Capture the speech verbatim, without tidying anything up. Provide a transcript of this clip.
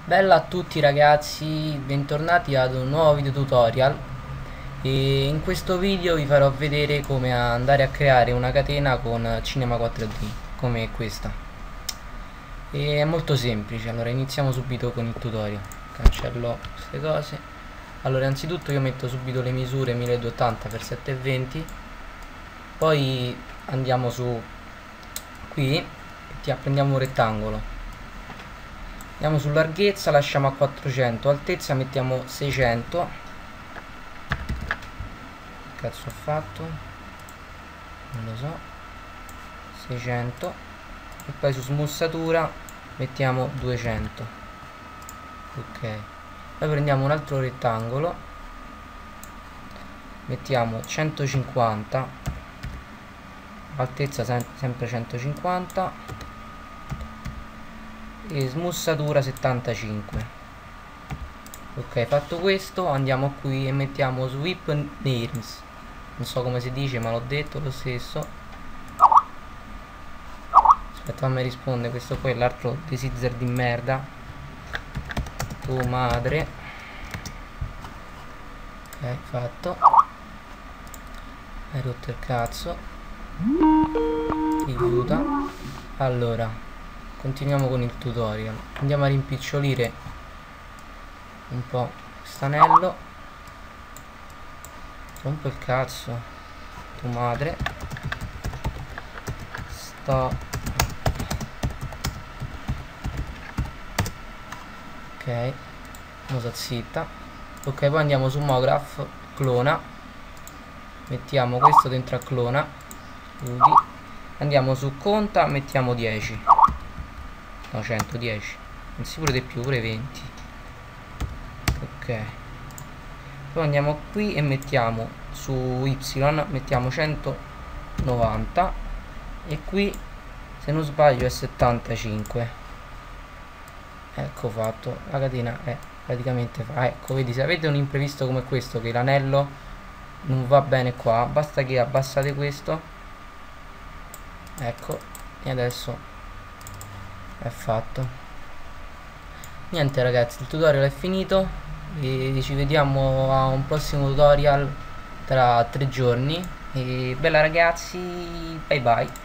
Bella a tutti ragazzi, bentornati ad un nuovo video tutorial e in questo video vi farò vedere come andare a creare una catena con Cinema quattro D come questa. E è molto semplice, allora iniziamo subito con il tutorial. Cancello queste cose. Allora innanzitutto io metto subito le misure milleduecentottanta per settecentoventi, poi andiamo su qui e prendiamo un rettangolo. Andiamo su larghezza, lasciamo a quattrocento, altezza mettiamo seicento. Che cazzo ho fatto? Non lo so. seicento. E poi su smussatura mettiamo duecento. Ok. Poi prendiamo un altro rettangolo, mettiamo centocinquanta, altezza sem sempre centocinquanta e smussatura settantacinque. Ok, fatto questo andiamo qui e mettiamo sweep names, non so come si dice ma l'ho detto lo stesso. Aspetta, fammi rispondere, questo qua è l'altro designer di merda, tu madre. Ok, fatto. Hai rotto il cazzo, rifiuta. Allora continuiamo con il tutorial, andiamo a rimpicciolire un po' quest'anello. Rompo il cazzo, tu madre. Sto ok, mosa zitta. Ok, poi andiamo su Mograph, clona, mettiamo questo dentro a clona, studi. Andiamo su conta, mettiamo dieci, no centodieci, anzi pure di più, pure venti. Ok, poi andiamo qui e mettiamo su Y, mettiamo centonovanta e qui se non sbaglio è settantacinque. Ecco fatto, la catena è praticamente fa. Ecco, vedi, se avete un imprevisto come questo, che l'anello non va bene qua, basta che abbassate questo, ecco, e adesso è fatto. Niente ragazzi, il tutorial è finito e ci vediamo a un prossimo tutorial tra tre giorni. E bella ragazzi, bye bye.